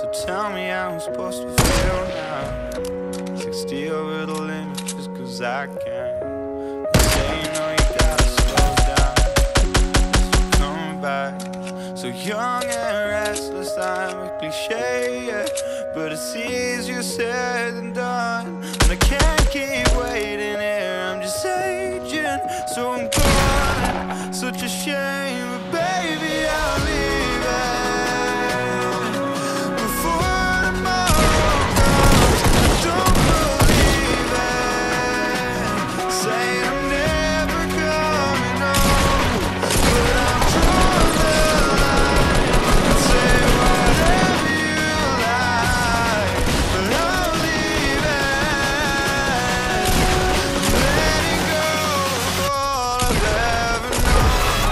So tell me how I'm supposed to feel now. 60 over the limit just cause I can. They say you know you gotta slow down, you're coming back. So young and restless, I'm a cliche, yeah. But it's easier said than done. And I can't keep waiting here, I'm just aging. So I'm gone, such a shame, but baby I'll leave it before tomorrow comes. I don't believe it, say I'm never coming home, but I'm drawing the line and say whatever you like, but I'll leave it, letting go of all I've ever known.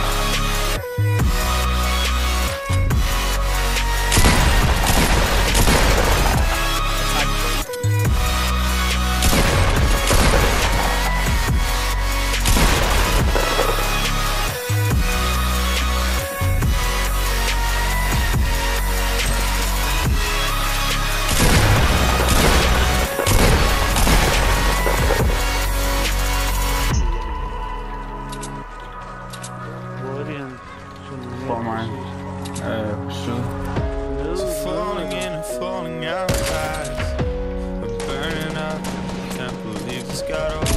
For mig. På syd. So falling in and falling out fast, we're burning up, can't believe this got over.